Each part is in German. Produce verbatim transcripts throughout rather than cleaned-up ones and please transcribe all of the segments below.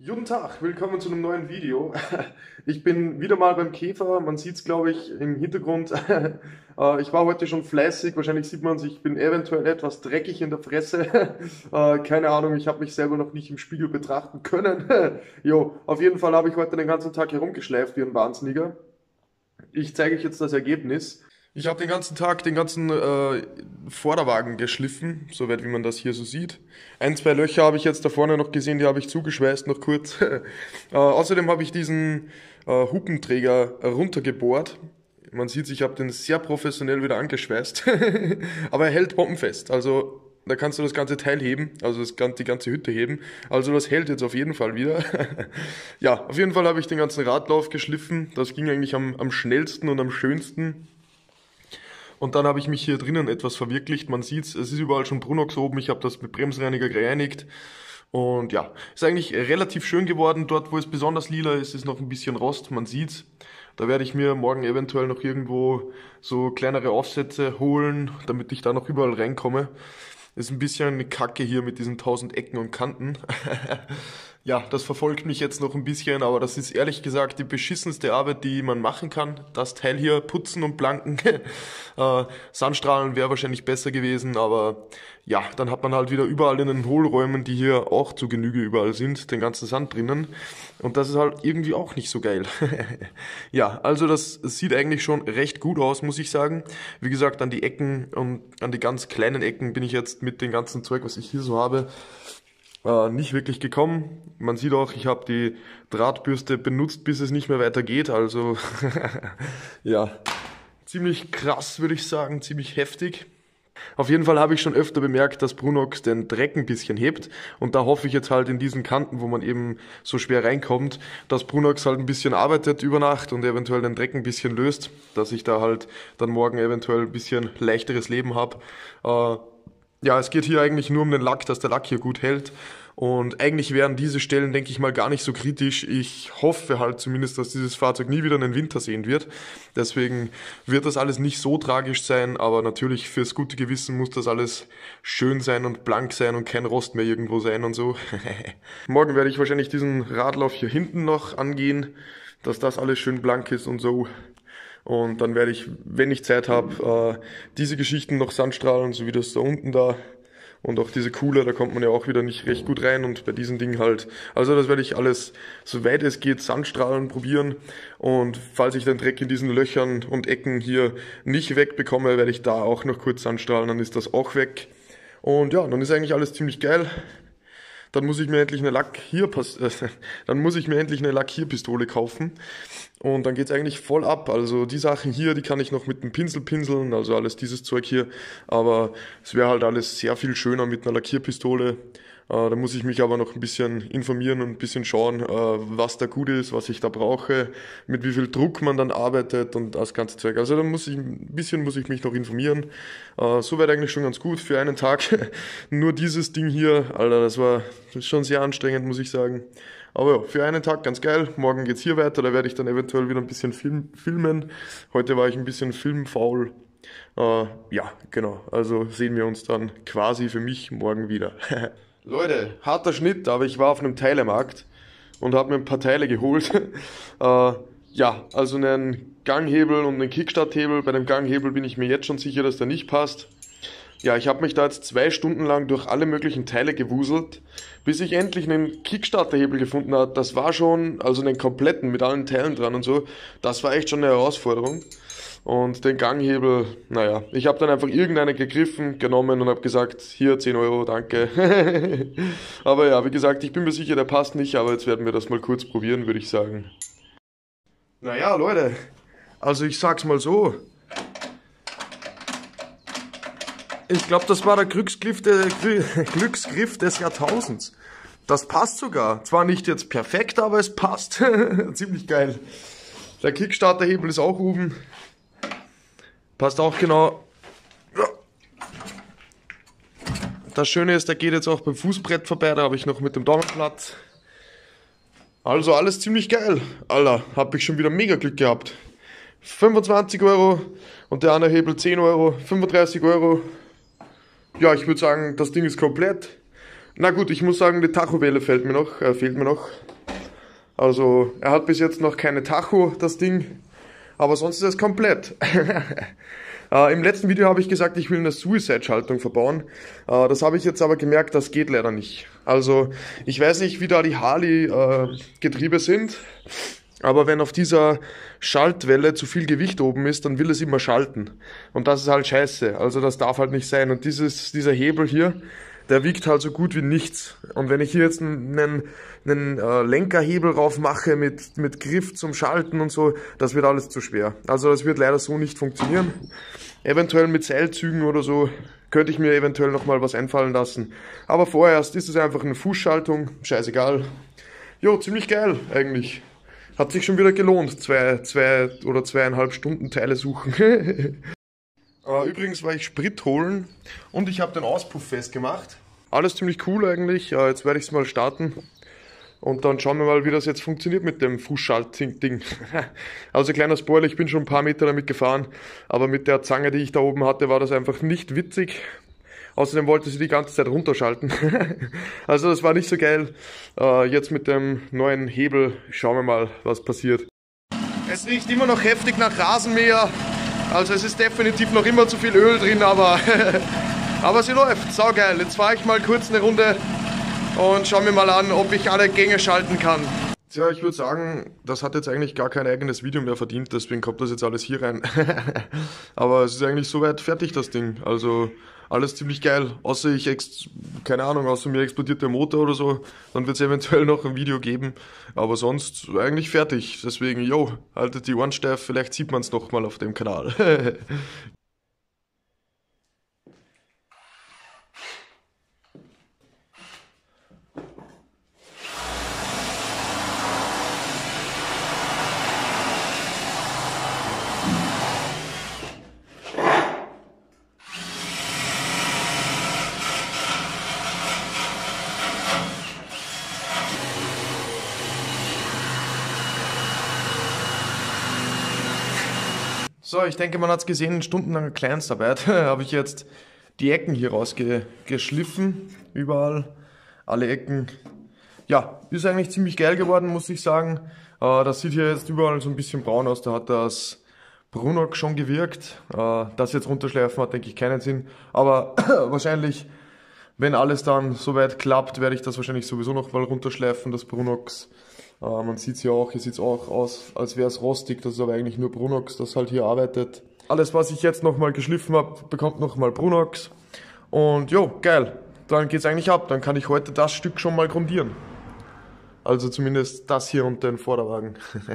Guten Tag, willkommen zu einem neuen Video. Ich bin wieder mal beim Käfer, man sieht es glaube ich im Hintergrund. Äh, Ich war heute schon fleißig, wahrscheinlich sieht man es, ich bin eventuell etwas dreckig in der Fresse. Äh, Keine Ahnung, ich habe mich selber noch nicht im Spiegel betrachten können. Jo, auf jeden Fall habe ich heute den ganzen Tag herumgeschleift wie ein Wahnsinniger. Ich zeige euch jetzt das Ergebnis. Ich habe den ganzen Tag den ganzen äh, Vorderwagen geschliffen, soweit wie man das hier so sieht. Ein, zwei Löcher habe ich jetzt da vorne noch gesehen, die habe ich zugeschweißt noch kurz. äh, außerdem habe ich diesen äh, Hupenträger runtergebohrt. Man sieht, ich habe den sehr professionell wieder angeschweißt, aber er hält bombenfest. Also da kannst du das ganze Teil heben, also das, gan- die ganze Hütte heben. Also das hält jetzt auf jeden Fall wieder. Ja, auf jeden Fall habe ich den ganzen Radlauf geschliffen. Das ging eigentlich am, am schnellsten und am schönsten. Und dann habe ich mich hier drinnen etwas verwirklicht. Man sieht's, es ist überall schon Brunox oben. Ich habe das mit Bremsreiniger gereinigt. Und ja, ist eigentlich relativ schön geworden. Dort, wo es besonders lila ist, ist noch ein bisschen Rost. Man sieht's. Da werde ich mir morgen eventuell noch irgendwo so kleinere Aufsätze holen, damit ich da noch überall reinkomme. Ist ein bisschen Kacke hier mit diesen tausend Ecken und Kanten. Ja, das verfolgt mich jetzt noch ein bisschen, aber das ist ehrlich gesagt die beschissenste Arbeit, die man machen kann. Das Teil hier putzen und blanken. äh, Sandstrahlen wäre wahrscheinlich besser gewesen, aber ja, dann hat man halt wieder überall in den Hohlräumen, die hier auch zu Genüge überall sind, den ganzen Sand drinnen. Und das ist halt irgendwie auch nicht so geil. Ja, also das sieht eigentlich schon recht gut aus, muss ich sagen. Wie gesagt, an die Ecken und an die ganz kleinen Ecken bin ich jetzt mit dem ganzen Zeug, was ich hier so habe, äh, nicht wirklich gekommen. Man sieht auch, ich habe die Drahtbürste benutzt, bis es nicht mehr weitergeht. Also ja, ziemlich krass, würde ich sagen, ziemlich heftig. Auf jeden Fall habe ich schon öfter bemerkt, dass Brunox den Dreck ein bisschen hebt. Und da hoffe ich jetzt halt in diesen Kanten, wo man eben so schwer reinkommt, dass Brunox halt ein bisschen arbeitet über Nacht und eventuell den Dreck ein bisschen löst, dass ich da halt dann morgen eventuell ein bisschen leichteres Leben habe. Äh, ja, es geht hier eigentlich nur um den Lack, dass der Lack hier gut hält. Und eigentlich wären diese Stellen, denke ich mal, gar nicht so kritisch. Ich hoffe halt zumindest, dass dieses Fahrzeug nie wieder einen Winter sehen wird. Deswegen wird das alles nicht so tragisch sein, aber natürlich fürs gute Gewissen muss das alles schön sein und blank sein und kein Rost mehr irgendwo sein und so. Morgen werde ich wahrscheinlich diesen Radlauf hier hinten noch angehen, dass das alles schön blank ist und so. Und dann werde ich, wenn ich Zeit habe, äh, diese Geschichten noch sandstrahlen, so wie das da unten da. Und auch diese Kuhle, da kommt man ja auch wieder nicht recht gut rein und bei diesen Dingen halt. Also das werde ich alles, soweit es geht, Sandstrahlen probieren. Und falls ich den Dreck in diesen Löchern und Ecken hier nicht wegbekomme, werde ich da auch noch kurz Sandstrahlen, dann ist das auch weg. Und ja, dann ist eigentlich alles ziemlich geil. Dann muss ich mir endlich eine Lackhier, äh, dann muss ich mir endlich eine Lackierpistole kaufen. Und dann geht's eigentlich voll ab. Also die Sachen hier, die kann ich noch mit einem Pinsel pinseln, also alles dieses Zeug hier. Aber es wäre halt alles sehr viel schöner mit einer Lackierpistole. Äh, da muss ich mich aber noch ein bisschen informieren und ein bisschen schauen, äh, was da gut ist, was ich da brauche, mit wie viel Druck man dann arbeitet und das ganze Zeug. Also da muss ich, ein bisschen muss ich mich noch informieren. Äh, soweit eigentlich schon ganz gut für einen Tag. Nur dieses Ding hier, Alter, das war das ist schon sehr anstrengend, muss ich sagen. Aber ja, für einen Tag ganz geil. Morgen geht's hier weiter, da werde ich dann eventuell wieder ein bisschen film, filmen. Heute war ich ein bisschen filmfaul. Äh, ja, genau. Also sehen wir uns dann quasi für mich morgen wieder. Leute, harter Schnitt, aber ich war auf einem Teilemarkt und habe mir ein paar Teile geholt. äh, ja, also einen Ganghebel und einen Kickstarthebel. Bei dem Ganghebel bin ich mir jetzt schon sicher, dass der nicht passt. Ja, ich habe mich da jetzt zwei Stunden lang durch alle möglichen Teile gewuselt, bis ich endlich einen Kickstarterhebel gefunden habe. Das war schon, also einen kompletten mit allen Teilen dran und so, das war echt schon eine Herausforderung. Und den Ganghebel, naja, ich habe dann einfach irgendeinen gegriffen, genommen und habe gesagt, hier zehn Euro, danke. Aber ja, wie gesagt, ich bin mir sicher, der passt nicht, aber jetzt werden wir das mal kurz probieren, würde ich sagen. Naja, Leute, also ich sag's mal so. Ich glaube, das war der Glücksgriff, der, Glücksgriff des Jahrtausends. Das passt sogar. Zwar nicht jetzt perfekt, aber es passt. Ziemlich geil. Der Kickstarterhebel ist auch oben. Passt auch genau. Das Schöne ist, der geht jetzt auch beim Fußbrett vorbei. Da habe ich noch mit dem Daumen Platz. Also alles ziemlich geil. Alter, habe ich schon wieder mega Glück gehabt. fünfundzwanzig Euro und der andere Hebel zehn Euro. fünfunddreißig Euro. Ja, ich würde sagen, das Ding ist komplett. Na gut, ich muss sagen, die Tachowelle fehlt mir noch, äh, fehlt mir noch. Also, er hat bis jetzt noch keine Tacho, das Ding. Aber sonst ist es komplett. äh, Im letzten Video habe ich gesagt, ich will eine Suicide-Schaltung verbauen. Äh, das habe ich jetzt aber gemerkt, das geht leider nicht. Also, ich weiß nicht, wie da die Harley-Getriebe äh, sind. Aber wenn auf dieser Schaltwelle zu viel Gewicht oben ist, dann will es immer schalten. Und das ist halt scheiße. Also das darf halt nicht sein. Und dieses, dieser Hebel hier, der wiegt halt so gut wie nichts. Und wenn ich hier jetzt einen, einen äh, Lenkerhebel drauf mache mit, mit Griff zum Schalten und so, das wird alles zu schwer. Also das wird leider so nicht funktionieren. Eventuell mit Seilzügen oder so könnte ich mir eventuell nochmal was einfallen lassen. Aber vorerst ist es einfach eine Fußschaltung. Scheißegal. Jo, ziemlich geil eigentlich. Hat sich schon wieder gelohnt, zwei, zwei oder zweieinhalb Stunden Teile suchen. äh, übrigens war ich Sprit holen und ich habe den Auspuff festgemacht. Alles ziemlich cool eigentlich. Äh, jetzt werde ich es mal starten und dann schauen wir mal, wie das jetzt funktioniert mit dem Fußschalt-Ding. Also kleiner Spoiler, ich bin schon ein paar Meter damit gefahren, aber mit der Zange, die ich da oben hatte, war das einfach nicht witzig. Außerdem wollte sie die ganze Zeit runterschalten. Also das war nicht so geil. Äh, jetzt mit dem neuen Hebel schauen wir mal, was passiert. Es riecht immer noch heftig nach Rasenmäher. Also es ist definitiv noch immer zu viel Öl drin, aber, aber sie läuft. Saugeil. Jetzt fahre ich mal kurz eine Runde und schauen wir mal an, ob ich alle Gänge schalten kann. Tja, ich würde sagen, das hat jetzt eigentlich gar kein eigenes Video mehr verdient, deswegen kommt das jetzt alles hier rein. Aber es ist eigentlich soweit fertig, das Ding. Also alles ziemlich geil, außer ich, ex keine Ahnung, außer mir explodiert der Motor oder so, dann wird es eventuell noch ein Video geben, aber sonst eigentlich fertig, deswegen, yo, haltet die Ohren steif, vielleicht sieht man es noch mal auf dem Kanal. So, ich denke, man hat es gesehen, stundenlange Kleinstarbeit. Habe ich jetzt die Ecken hier rausgeschliffen, überall, alle Ecken. Ja, ist eigentlich ziemlich geil geworden, muss ich sagen. Äh, das sieht hier jetzt überall so ein bisschen braun aus, da hat das Brunox schon gewirkt. Äh, das jetzt runterschleifen hat, denke ich, keinen Sinn. Aber wahrscheinlich, wenn alles dann soweit klappt, werde ich das wahrscheinlich sowieso noch mal runterschleifen, das Brunox. Uh, man sieht es ja auch, hier sieht es auch aus, als wäre es rostig, das ist aber eigentlich nur Brunox, das halt hier arbeitet. Alles, was ich jetzt nochmal geschliffen habe, bekommt nochmal Brunox. Und jo, geil, dann geht es eigentlich ab, dann kann ich heute das Stück schon mal grundieren. Also zumindest das hier und den Vorderwagen.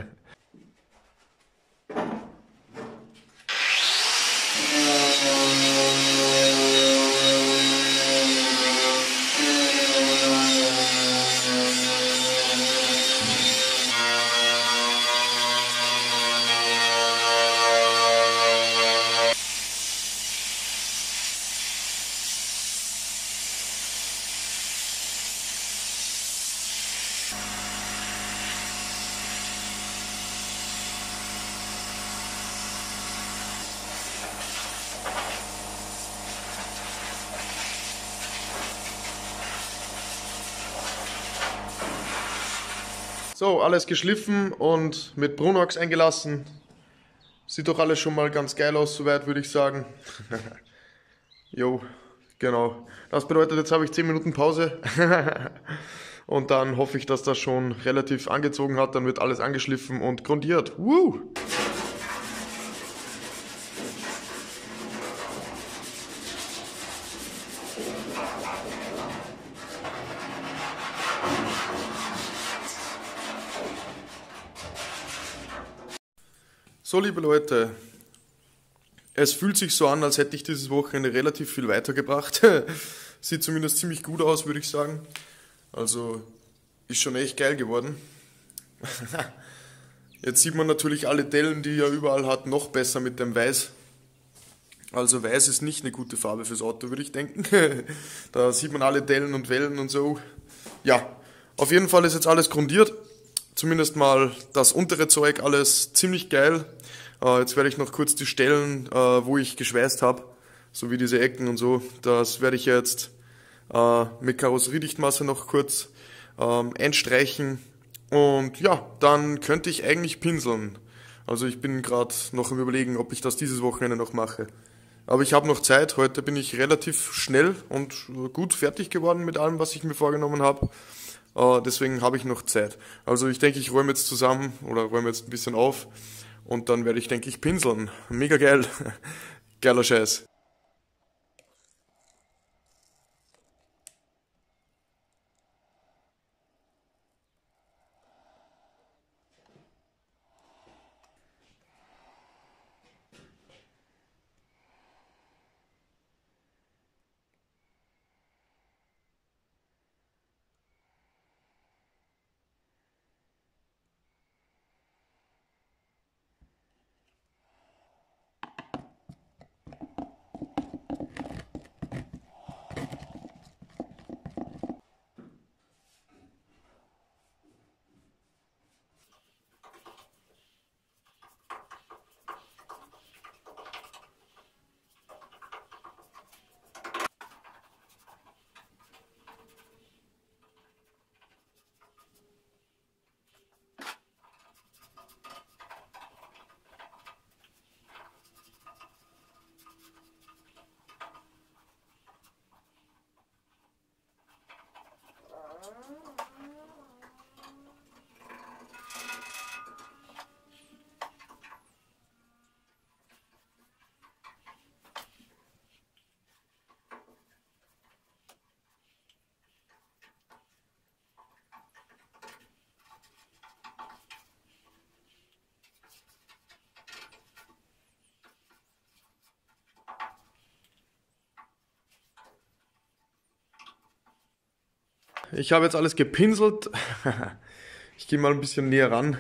So, alles geschliffen und mit Brunox eingelassen. Sieht doch alles schon mal ganz geil aus, soweit würde ich sagen. Jo, genau. Das bedeutet, jetzt habe ich zehn Minuten Pause. Und dann hoffe ich, dass das schon relativ angezogen hat. Dann wird alles angeschliffen und grundiert. Woo! So, liebe Leute, es fühlt sich so an, als hätte ich dieses Wochenende relativ viel weitergebracht. Sieht zumindest ziemlich gut aus, würde ich sagen. Also, ist schon echt geil geworden. Jetzt sieht man natürlich alle Dellen, die er überall hat, noch besser mit dem Weiß. Also Weiß ist nicht eine gute Farbe fürs Auto, würde ich denken. Da sieht man alle Dellen und Wellen und so. Ja, auf jeden Fall ist jetzt alles grundiert. Zumindest mal das untere Zeug, alles ziemlich geil. Äh, jetzt werde ich noch kurz die Stellen, äh, wo ich geschweißt habe, so wie diese Ecken und so, das werde ich jetzt äh, mit Karosseriedichtmasse noch kurz ähm, einstreichen und ja, dann könnte ich eigentlich pinseln. Also ich bin gerade noch im Überlegen, ob ich das dieses Wochenende noch mache. Aber ich habe noch Zeit. Heute bin ich relativ schnell und gut fertig geworden mit allem, was ich mir vorgenommen habe. Äh, deswegen habe ich noch Zeit. Also ich denke, ich räume jetzt zusammen oder räume jetzt ein bisschen auf und dann werde ich, denke ich, pinseln. Mega geil. Geiler Scheiß. Ich habe jetzt alles gepinselt. Ich gehe mal ein bisschen näher ran.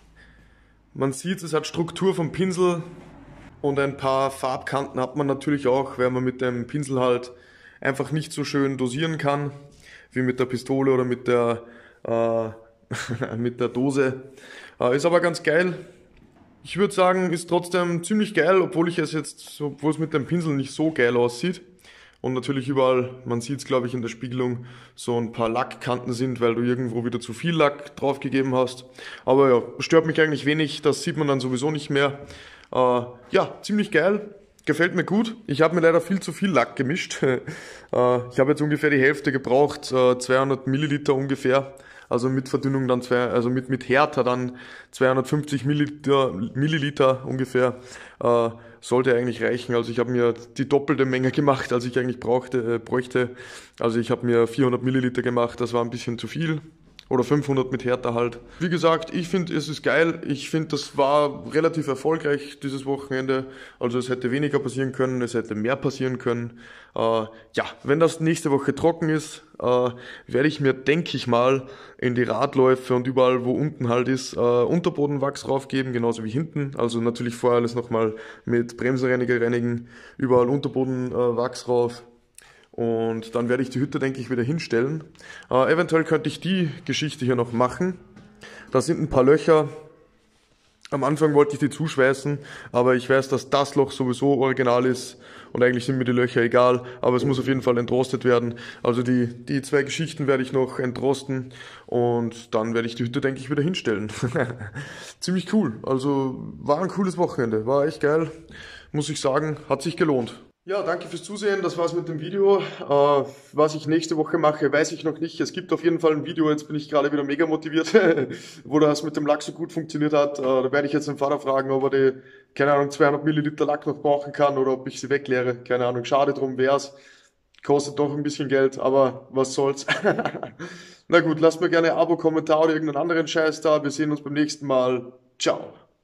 Man sieht, es hat Struktur vom Pinsel und ein paar Farbkanten hat man natürlich auch, weil man mit dem Pinsel halt einfach nicht so schön dosieren kann, wie mit der Pistole oder mit der, äh, mit der Dose. Äh, ist aber ganz geil. Ich würde sagen, ist trotzdem ziemlich geil, obwohl ich es jetzt, obwohl es mit dem Pinsel nicht so geil aussieht. Und natürlich überall, man sieht es glaube ich in der Spiegelung, so ein paar Lackkanten sind, weil du irgendwo wieder zu viel Lack drauf gegeben hast. Aber ja, stört mich eigentlich wenig, das sieht man dann sowieso nicht mehr. Äh, ja, ziemlich geil, gefällt mir gut. Ich habe mir leider viel zu viel Lack gemischt. äh, ich habe jetzt ungefähr die Hälfte gebraucht, äh, zweihundert Milliliter ungefähr. Also mit Verdünnung dann zwei, also mit, mit Härter dann zweihundertfünfzig Milliliter, Milliliter ungefähr, äh, sollte eigentlich reichen. Also ich habe mir die doppelte Menge gemacht, als ich eigentlich brauchte, äh, bräuchte. Also ich habe mir vierhundert Milliliter gemacht, das war ein bisschen zu viel. Oder fünfhundert mit Härter halt. Wie gesagt, ich finde, es ist geil. Ich finde, das war relativ erfolgreich dieses Wochenende. Also es hätte weniger passieren können, es hätte mehr passieren können. Äh, ja, wenn das nächste Woche trocken ist, äh, werde ich mir, denke ich mal, in die Radläufe und überall, wo unten halt ist, äh, Unterbodenwachs draufgeben, genauso wie hinten. Also natürlich vorher alles nochmal mit Bremsenreiniger reinigen, überall Unterbodenwachs drauf. Und dann werde ich die Hütte, denke ich, wieder hinstellen. Äh, eventuell könnte ich die Geschichte hier noch machen. Da sind ein paar Löcher. Am Anfang wollte ich die zuschweißen, aber ich weiß, dass das Loch sowieso original ist. Und eigentlich sind mir die Löcher egal, aber es muss auf jeden Fall entrostet werden. Also die, die zwei Geschichten werde ich noch entrosten und dann werde ich die Hütte, denke ich, wieder hinstellen. Ziemlich cool. Also war ein cooles Wochenende. War echt geil. Muss ich sagen, hat sich gelohnt. Ja, danke fürs Zusehen. Das war's mit dem Video. Äh, was ich nächste Woche mache, weiß ich noch nicht. Es gibt auf jeden Fall ein Video, jetzt bin ich gerade wieder mega motiviert, wo das mit dem Lack so gut funktioniert hat. Äh, da werde ich jetzt den Vater fragen, ob er die, keine Ahnung, zweihundert Milliliter Lack noch brauchen kann oder ob ich sie wegleere. Keine Ahnung, schade drum wär's. Kostet doch ein bisschen Geld, aber was soll's. Na gut, lasst mir gerne ein Abo, Kommentar oder irgendeinen anderen Scheiß da. Wir sehen uns beim nächsten Mal. Ciao.